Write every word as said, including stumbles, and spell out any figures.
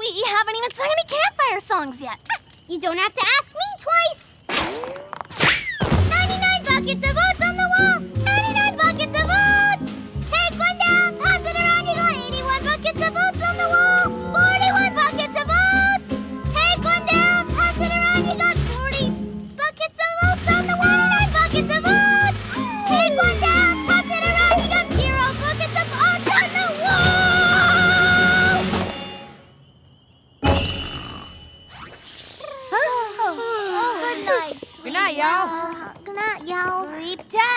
We haven't even sung any campfire songs yet. You don't have to ask me twice. ninety-nine buckets of oats on the wall. ninety-nine buckets of oats. Take one down, pass it around. You got eighty-one buckets of oats on the wall. forty-one buckets of oats. Take one down, pass it around. You got forty buckets of oats on the wall. ninety-nine buckets of oats. Take one down, pass it around. You got zero buckets of oats on the wall. Good night, Good night, y'all. Good night, y'all. Sleep tight.